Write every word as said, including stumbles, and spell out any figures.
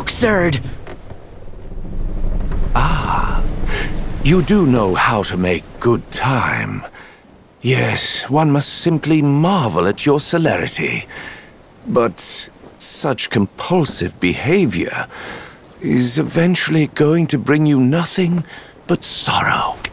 Luxord! Ah, you do know how to make good time. Yes, one must simply marvel at your celerity. But such compulsive behavior is eventually going to bring you nothing but sorrow.